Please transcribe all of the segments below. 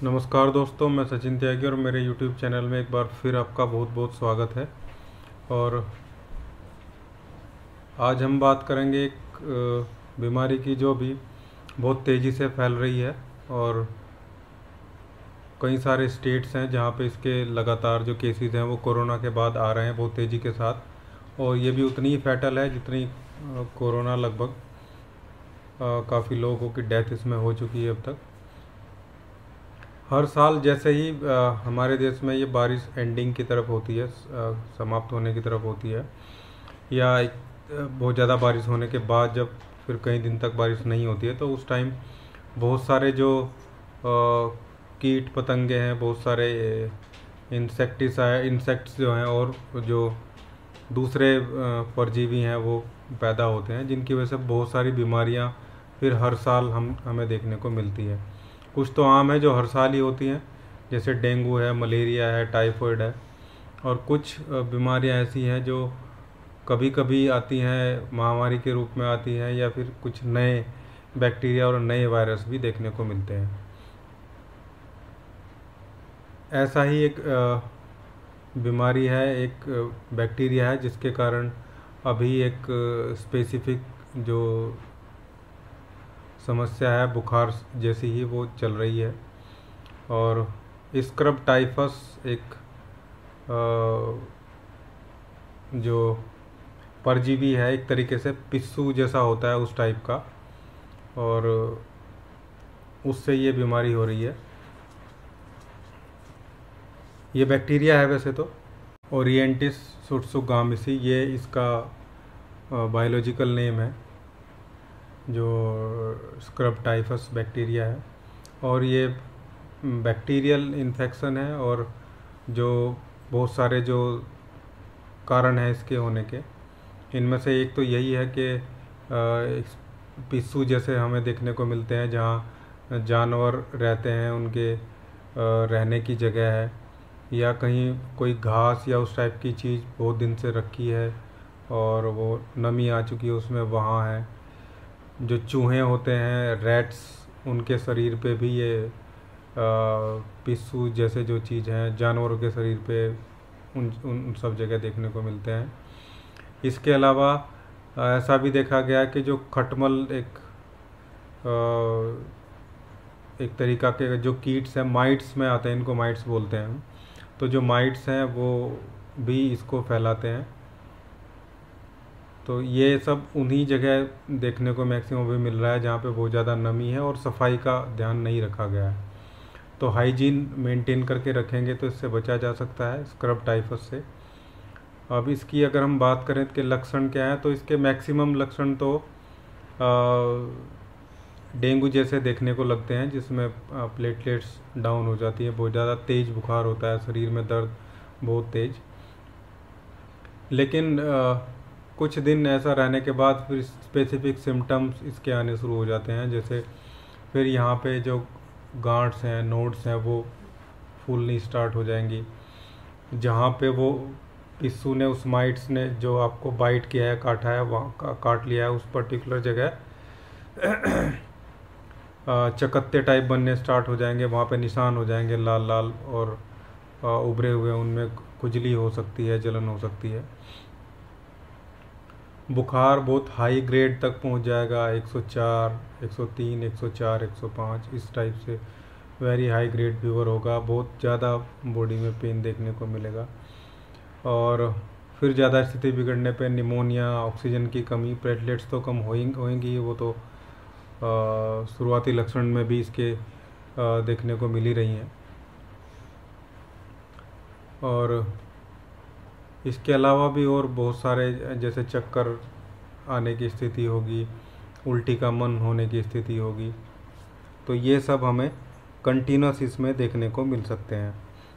नमस्कार दोस्तों, मैं सचिन त्यागी और मेरे YouTube चैनल में एक बार फिर आपका बहुत बहुत स्वागत है। और आज हम बात करेंगे एक बीमारी की जो भी बहुत तेज़ी से फैल रही है और कई सारे स्टेट्स हैं जहां पे इसके लगातार जो केसेस हैं वो कोरोना के बाद आ रहे हैं बहुत तेज़ी के साथ, और ये भी उतनी ही फैटल है जितनी कोरोना। लगभग काफ़ी लोगों की डेथ इसमें हो चुकी है अब तक। हर साल जैसे ही हमारे देश में ये बारिश एंडिंग की तरफ होती है, समाप्त होने की तरफ होती है, या बहुत ज़्यादा बारिश होने के बाद जब फिर कई दिन तक बारिश नहीं होती है, तो उस टाइम बहुत सारे जो कीट पतंगे हैं, बहुत सारे इंसेक्ट्स जो हैं और जो दूसरे परजीवी हैं वो पैदा होते हैं, जिनकी वजह से बहुत सारी बीमारियां फिर हर साल हमें देखने को मिलती है। कुछ तो आम है जो हर साल ही होती हैं, जैसे डेंगू है, मलेरिया है, टाइफाइड है, और कुछ बीमारियां ऐसी हैं जो कभी कभी आती हैं, महामारी के रूप में आती हैं, या फिर कुछ नए बैक्टीरिया और नए वायरस भी देखने को मिलते हैं। ऐसा ही एक बीमारी है, एक बैक्टीरिया है जिसके कारण अभी एक स्पेसिफिक जो समस्या है बुखार जैसी ही वो चल रही है। और स्क्रब टाइफस एक जो परजीवी है, एक तरीके से पिस्सू जैसा होता है उस टाइप का, और उससे ये बीमारी हो रही है। ये बैक्टीरिया है वैसे तो, ओरिएंटिस सुट्सुगामिसी ये इसका बायोलॉजिकल नेम है, जो स्क्रब टाइफस बैक्टीरिया है। और ये बैक्टीरियल इन्फेक्शन है, और जो बहुत सारे जो कारण हैं इसके होने के, इनमें से एक तो यही है कि पिस्सू जैसे हमें देखने को मिलते हैं, जहाँ जानवर रहते हैं, उनके रहने की जगह है, या कहीं कोई घास या उस टाइप की चीज़ बहुत दिन से रखी है और वो नमी आ चुकी है उसमें, वहाँ है। जो चूहे होते हैं, रैट्स, उनके शरीर पे भी ये पिस्सू जैसे जो चीज़ हैं जानवरों के शरीर पे उन उन सब जगह देखने को मिलते हैं। इसके अलावा ऐसा भी देखा गया कि जो खटमल एक तरीका के जो कीट्स हैं, माइट्स में आते हैं, इनको माइट्स बोलते हैं हम, तो जो माइट्स हैं वो भी इसको फैलाते हैं। तो ये सब उन्हीं जगह देखने को मैक्सिमम भी मिल रहा है जहाँ पे बहुत ज़्यादा नमी है और सफाई का ध्यान नहीं रखा गया है। तो हाइजीन मेंटेन करके रखेंगे तो इससे बचा जा सकता है स्क्रब टाइफस से। अब इसकी अगर हम बात करें कि लक्षण क्या है, तो इसके मैक्सिमम लक्षण तो डेंगू जैसे देखने को लगते हैं, जिसमें प्लेटलेट्स डाउन हो जाती है, बहुत ज़्यादा तेज़ बुखार होता है, शरीर में दर्द बहुत तेज़। लेकिन कुछ दिन ऐसा रहने के बाद फिर स्पेसिफिक सिम्टम्स इसके आने शुरू हो जाते हैं, जैसे फिर यहाँ पे जो गांठ्स हैं, नोड्स हैं, वो फूलनी स्टार्ट हो जाएंगी। जहाँ पे वो पिस्सू ने, उस माइट्स ने जो आपको बाइट किया है, काटा है, वहाँ काट लिया है, उस पर्टिकुलर जगह चकत्ते टाइप बनने स्टार्ट हो जाएंगे, वहाँ पे निशान हो जाएंगे लाल लाल और उभरे हुए, उनमें खुजली हो सकती है, जलन हो सकती है। बुखार बहुत हाई ग्रेड तक पहुंच जाएगा, 104, 103, 104, 105 इस टाइप से वेरी हाई ग्रेड फीवर होगा, बहुत ज़्यादा बॉडी में पेन देखने को मिलेगा। और फिर ज़्यादा स्थिति बिगड़ने पे निमोनिया, ऑक्सीजन की कमी, प्लेटलेट्स तो कम होंगी, वो तो शुरुआती लक्षण में भी इसके देखने को मिल ही रही हैं। और इसके अलावा भी और बहुत सारे, जैसे चक्कर आने की स्थिति होगी, उल्टी का मन होने की स्थिति होगी, तो ये सब हमें कंटिन्यूस इसमें देखने को मिल सकते हैं।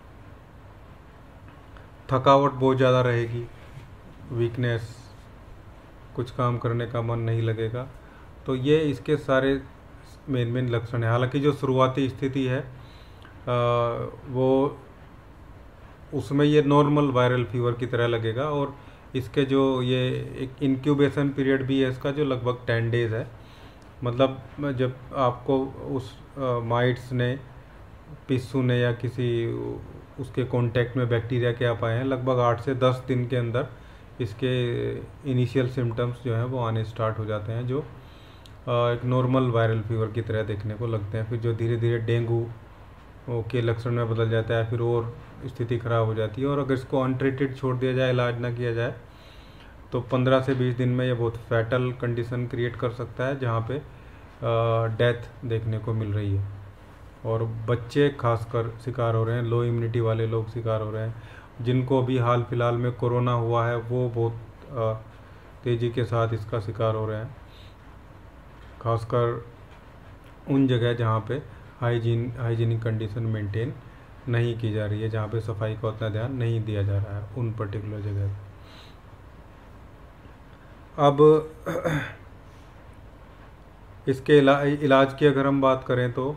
थकावट बहुत ज़्यादा रहेगी, वीकनेस, कुछ काम करने का मन नहीं लगेगा, तो ये इसके सारे मेन लक्षण हैं। हालांकि जो शुरुआती स्थिति है वो उसमें ये नॉर्मल वायरल फीवर की तरह लगेगा, और इसके जो ये एक इंक्यूबेशन पीरियड भी है इसका, जो लगभग 10 डेज़ है। मतलब जब आपको उस माइट्स ने पिस्सू ने या किसी उसके कांटेक्ट में बैक्टीरिया के आप आए हैं, लगभग 8 से 10 दिन के अंदर इसके इनिशियल सिम्टम्स जो हैं वो आने स्टार्ट हो जाते हैं, जो एक नॉर्मल वायरल फीवर की तरह देखने को लगते हैं। फिर जो धीरे धीरे डेंगू के लक्षण में बदल जाता है, फिर और स्थिति ख़राब हो जाती है। और अगर इसको अनट्रीटेड छोड़ दिया जाए, इलाज ना किया जाए, तो 15 से 20 दिन में ये बहुत फैटल कंडीशन क्रिएट कर सकता है, जहाँ पे डेथ देखने को मिल रही है। और बच्चे खासकर शिकार हो रहे हैं, लो इम्यूनिटी वाले लोग शिकार हो रहे हैं, जिनको भी हाल फिलहाल में कोरोना हुआ है वो बहुत तेज़ी के साथ इसका शिकार हो रहे हैं, खासकर उन जगह जहाँ पे हाइजीनिक कंडीशन मेंटेन नहीं की जा रही है, जहाँ पे सफाई का उतना ध्यान नहीं दिया जा रहा है उन पर्टिकुलर जगह पे। अब इसके इलाज की अगर हम बात करें तो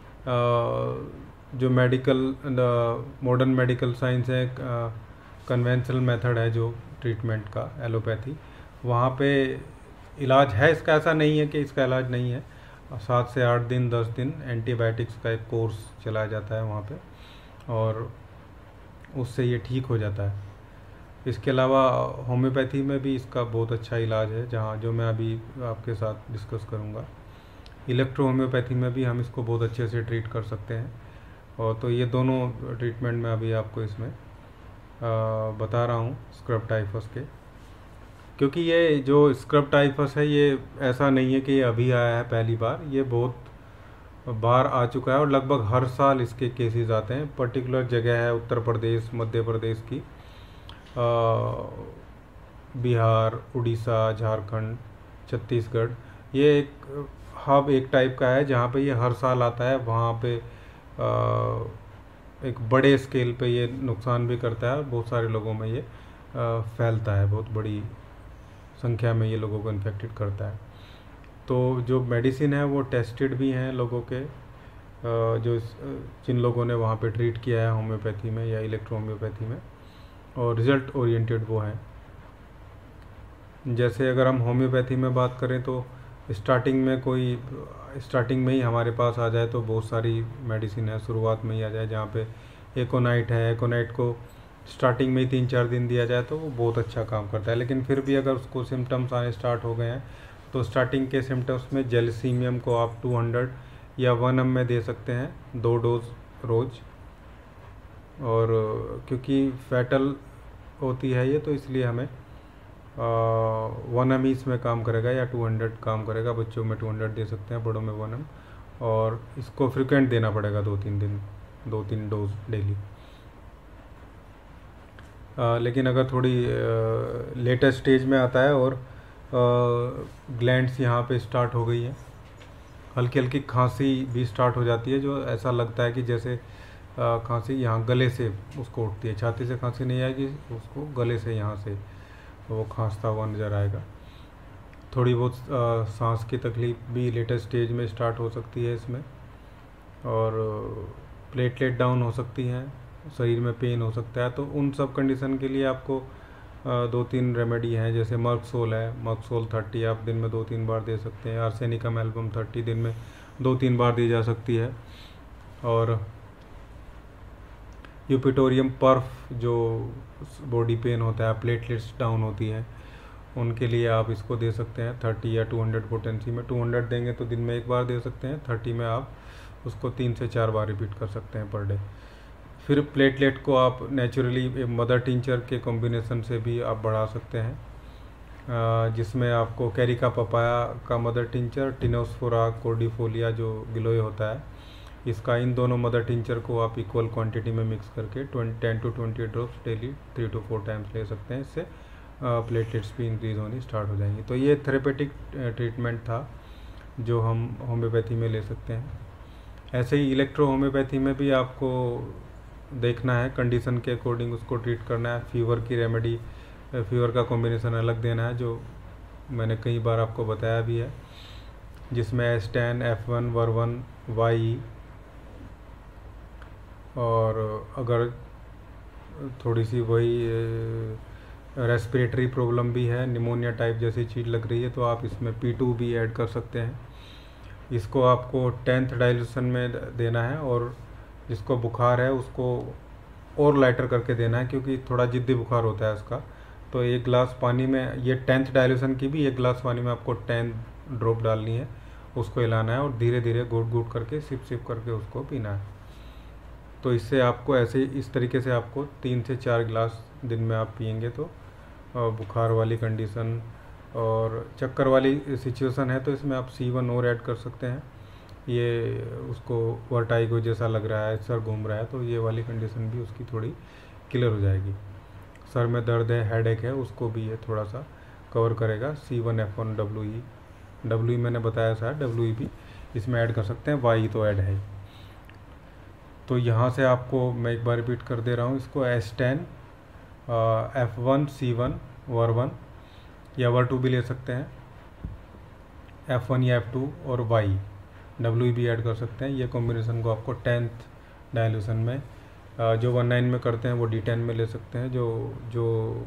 जो मॉडर्न मेडिकल साइंस है, कन्वेंशनल मेथड है जो ट्रीटमेंट का, एलोपैथी, वहाँ पे इलाज है इसका। ऐसा नहीं है कि इसका इलाज नहीं है। 7 से 8 दिन 10 दिन एंटीबायोटिक्स का एक कोर्स चलाया जाता है वहाँ पे, और उससे ये ठीक हो जाता है। इसके अलावा होम्योपैथी में भी इसका बहुत अच्छा इलाज है, जहाँ जो मैं अभी आपके साथ डिस्कस करूँगा। इलेक्ट्रो होम्योपैथी में भी हम इसको बहुत अच्छे से ट्रीट कर सकते हैं। और तो ये दोनों ट्रीटमेंट मैं अभी आपको इसमें बता रहा हूँ स्क्रब टाइफस के, क्योंकि ये जो स्क्रब टाइफस है ये ऐसा नहीं है कि ये अभी आया है पहली बार, ये बहुत बार आ चुका है और लगभग हर साल इसके केसेस आते हैं। पर्टिकुलर जगह है उत्तर प्रदेश, मध्य प्रदेश की, बिहार, उड़ीसा, झारखंड, छत्तीसगढ़, ये एक हब एक टाइप का है जहाँ पे ये हर साल आता है। वहाँ पे एक बड़े स्केल पे ये नुकसान भी करता है, बहुत सारे लोगों में ये फैलता है, बहुत बड़ी संख्या में ये लोगों को इन्फेक्टेड करता है। तो जो मेडिसिन है वो टेस्टेड भी हैं लोगों के, जो जिन लोगों ने वहाँ पे ट्रीट किया है होम्योपैथी में या इलेक्ट्रो होम्योपैथी में, और रिजल्ट ओरिएंटेड वो हैं। जैसे अगर हम होम्योपैथी में बात करें तो स्टार्टिंग में ही हमारे पास आ जाए तो बहुत सारी मेडिसिन है, शुरुआत में ही आ जाए, जहाँ पे एकोनाइट है। एकोनाइट को स्टार्टिंग में ही 3-4 दिन दिया जाए तो वो बहुत अच्छा काम करता है। लेकिन फिर भी अगर उसको सिम्टम्स आने स्टार्ट हो गए हैं तो स्टार्टिंग के सिम्टम्स में जेलिसीमियम को आप 200 या 1 ml में दे सकते हैं, 2 डोज रोज़। और क्योंकि फैटल होती है ये, तो इसलिए हमें 1 ml इसमें काम करेगा या 200 काम करेगा। बच्चों में 200 दे सकते हैं, बड़ों में 1 ml। और इसको फ्रिक्वेंट देना पड़ेगा, 2-3 डोज डेली। लेकिन अगर थोड़ी लेटेस्ट स्टेज में आता है और ग्लैंड्स यहाँ पे स्टार्ट हो गई है, हल्की हल्की खांसी भी स्टार्ट हो जाती है, जो ऐसा लगता है कि जैसे खांसी यहाँ गले से उसको उठती है, छाती से खांसी नहीं आएगी, उसको गले से यहाँ से वो खांसता हुआ नज़र आएगा। थोड़ी बहुत सांस की तकलीफ भी लेटेस्ट स्टेज में स्टार्ट हो सकती है इसमें, और प्लेटलेट डाउन हो सकती हैं, शरीर में पेन हो सकता है। तो उन सब कंडीशन के लिए आपको 2-3 रेमेडी हैं, जैसे मर्कसोल है, मर्कसोल 30 आप दिन में 2-3 बार दे सकते हैं। आर्सेनिकम एल्बम 30 दिन में 2-3 बार दी जा सकती है। और यूपिटोरियम पर्फ, जो बॉडी पेन होता है, प्लेटलेट्स डाउन होती हैं, उनके लिए आप इसको दे सकते हैं 30 या 200 पोटेंसी में। 200 देंगे तो दिन में 1 बार दे सकते हैं, 30 में आप उसको 3 से 4 बार रिपीट कर सकते हैं पर डे। फिर प्लेटलेट को आप नेचुरली मदर टिंचर के कॉम्बिनेशन से भी आप बढ़ा सकते हैं, जिसमें आपको कैरिका पपाया का मदर टिंचर, टिनोस्फोरा कोर्डिफोलिया जो गिलोय होता है, इसका, इन दोनों मदर टिंचर को आप इक्वल क्वांटिटी में मिक्स करके 10 to 20 drops daily 3 to 4 times ले सकते हैं। इससे प्लेटलेट्स भी इंक्रीज़ होनी स्टार्ट हो जाएंगी। तो ये थेरेपेटिक ट्रीटमेंट था जो हम होम्योपैथी में ले सकते हैं। ऐसे ही इलेक्ट्रो होम्योपैथी में भी आपको देखना है, कंडीशन के अकॉर्डिंग उसको ट्रीट करना है। फीवर की रेमेडी, फीवर का कॉम्बिनेशन अलग देना है, जो मैंने कई बार आपको बताया भी है, जिसमें एस्टैन, F1, वर्वन, वाई, और अगर थोड़ी सी वही रेस्पिरेटरी प्रॉब्लम भी है, निमोनिया टाइप जैसी चीज़ लग रही है, तो आप इसमें P2 भी ऐड कर सकते हैं। इसको आपको 10th डाइल्यूशन में देना है, और जिसको बुखार है उसको और लाइटर करके देना है, क्योंकि थोड़ा जिद्दी बुखार होता है उसका। तो 1 गिलास पानी में, ये 10th डाइल्यूशन की भी 1 गिलास पानी में आपको 10 ड्रॉप डालनी है, उसको हिलाना है और धीरे धीरे घूट घूट करके सिप सिप करके उसको पीना है। तो इससे आपको ऐसे इस तरीके से आपको 3 से 4 गिलास दिन में आप पियेंगे तो बुखार वाली कंडीशन और चक्कर वाली सिचुएशन है तो इसमें आप C1 और ऐड कर सकते हैं। ये उसको वर्टाइगो जैसा लग रहा है, सर घूम रहा है, तो ये वाली कंडीशन भी उसकी थोड़ी क्लियर हो जाएगी। सर में दर्द है, हेडेक है, उसको भी ये थोड़ा सा कवर करेगा। C1F1 WE मैंने बताया था, WE भी इसमें ऐड कर सकते हैं, YE तो ऐड है। तो यहाँ से आपको मैं एक बार रिपीट कर दे रहा हूँ इसको, S10 F1 C1 वर1 या वर2 भी ले सकते हैं, F1 या F2 और WE भी ऐड कर सकते हैं। ये कॉम्बिनेशन को आपको 10th डाइल्यूशन में जो 19 में करते हैं वो D10 में ले सकते हैं, जो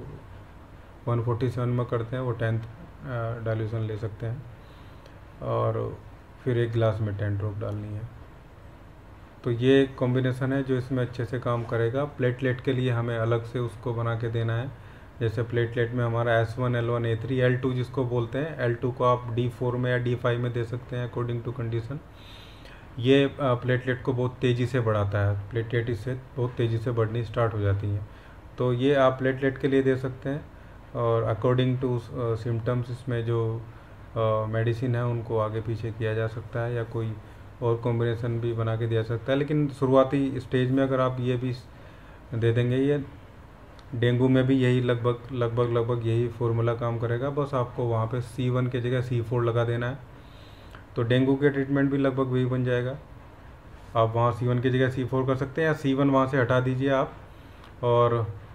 147 में करते हैं वो 10th डाइल्यूशन ले सकते हैं और फिर 1 गिलास में 10 ड्रॉप डालनी है। तो ये कॉम्बिनेशन है जो इसमें अच्छे से काम करेगा। प्लेटलेट के लिए हमें अलग से उसको बना के देना है। जैसे प्लेटलेट में हमारा S1 L1 A3 L2 जिसको बोलते हैं, L2 को आप D4 में या D5 में दे सकते हैं अकॉर्डिंग टू कंडीशन। ये प्लेटलेट को बहुत तेज़ी से बढ़ाता है, प्लेटलेट इससे बहुत तेज़ी से बढ़नी स्टार्ट हो जाती हैं, तो ये आप प्लेटलेट के लिए दे सकते हैं। और अकॉर्डिंग टू सिम्टम्स इसमें जो मेडिसिन है उनको आगे पीछे किया जा सकता है या कोई और कॉम्बिनेशन भी बना के दिया सकता है। लेकिन शुरुआती स्टेज में अगर आप ये भी दे देंगे, ये डेंगू में भी यही लगभग यही फॉर्मूला काम करेगा, बस आपको वहाँ पे C1 की जगह C4 लगा देना है, तो डेंगू के ट्रीटमेंट भी लगभग वही बन जाएगा। आप वहाँ C1 की जगह C4 कर सकते हैं, या C1 वहाँ से हटा दीजिए आप और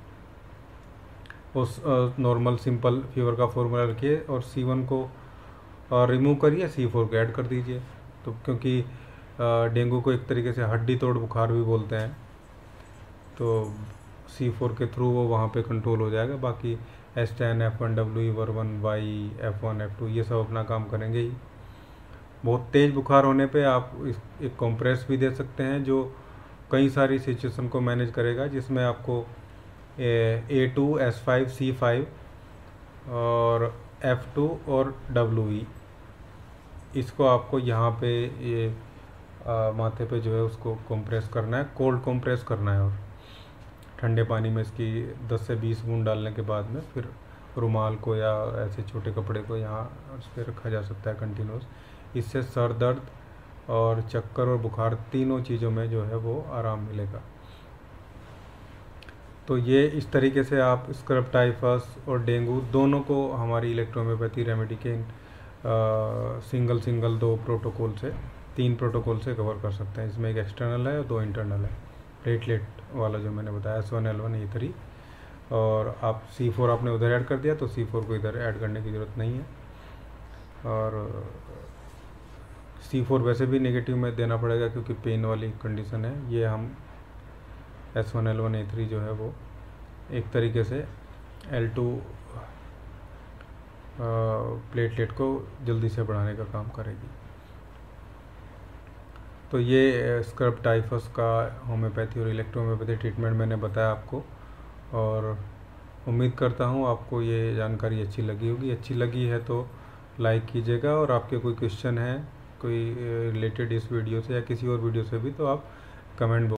उस नॉर्मल सिंपल फीवर का फॉर्मूला रखिए और C1 को रिमूव करिए, C4 को ऐड कर दीजिए। तो क्योंकि डेंगू को एक तरीके से हड्डी तोड़ बुखार भी बोलते हैं, तो C4 के थ्रू वो वहाँ पे कंट्रोल हो जाएगा। बाकी S10 F1 WE वर1 YE F1 F2 ये सब अपना काम करेंगे ही। बहुत तेज़ बुखार होने पे आप एक कॉम्प्रेस भी दे सकते हैं जो कई सारी सिचुएशन को मैनेज करेगा, जिसमें आपको A2 S5 C5 और F2 और WE, इसको आपको यहाँ पे ये माथे पे जो है उसको कंप्रेस करना है, कोल्ड कंप्रेस करना है और ठंडे पानी में इसकी 10 से 20 बूंद डालने के बाद में फिर रुमाल को या ऐसे छोटे कपड़े को यहाँ उस पर रखा जा सकता है कंटिन्यूस। इससे सर दर्द और चक्कर और बुखार तीनों चीज़ों में जो है वो आराम मिलेगा। तो ये इस तरीके से आप स्क्रब टाइफस और डेंगू दोनों को हमारी इलेक्ट्रोहोम्योपैथी रेमेडी के सिंगल 2 प्रोटोकॉल से 3 प्रोटोकॉल से कवर कर सकते हैं। इसमें एक एक्सटर्नल है और 2 इंटरनल है। प्लेटलेट वाला जो मैंने बताया S1 L1 A3, और आप C4 आपने उधर ऐड कर दिया तो C4 को इधर ऐड करने की ज़रूरत नहीं है। और C4 वैसे भी नेगेटिव में देना पड़ेगा क्योंकि पेन वाली कंडीशन है। ये हम S1 L1 A3 जो है वो एक तरीके से L2 प्लेटलेट को जल्दी से बढ़ाने का काम करेगी। तो ये स्क्रब टाइफस का होम्योपैथी और इलेक्ट्रोहोम्योपैथी ट्रीटमेंट मैंने बताया आपको, और उम्मीद करता हूँ आपको ये जानकारी अच्छी लगी होगी। अच्छी लगी है तो लाइक कीजिएगा, और आपके कोई क्वेश्चन है कोई रिलेटेड इस वीडियो से या किसी और वीडियो से भी, तो आप कमेंट